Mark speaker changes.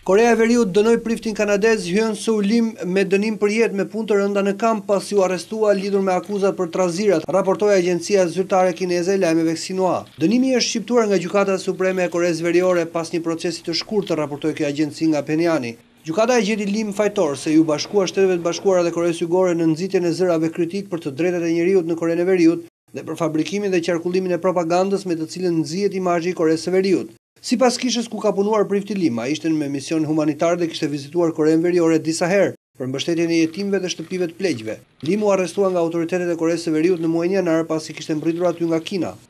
Speaker 1: Korea e Veriut dënoi priftin kanadez Hyun Soo Lim me dënim për jetë me punë të rënda në kamp pasi u arrestua lidhur me akuzat për trazirat, raportoi agjencia zyrtare kineze e lajmeve Xinhua. Dënimi është shqiptuar nga Gjykata Supreme e Koresë Veriore pas një procesi të shkurtër, raportoi kjo agjenci nga Pyongyang. Gjykata e gjeti Lim fajtor se i u bashkua Shteteve të Bashkuara dhe Koresë Jugore në nxitjen e zërave kritik për të drejtat e njerëzit në Korenë e Veriut dhe për fabrikimin dhe qarkullimin e propagandës me të cilën nxihet imazhi i Koresë së Veriut. Sipas kishës ku ka punuar prifti Lim, ai ishte me mision humanitar dhe kishte vizituar Korenë Veriore disa herë për mbështetjen e jetimëve dhe shtëpive të pleqjve. Lim u arrestua nga autoritetet e Koresë së Veriut në muajin janar pasi kishte mbritur aty nga Kina.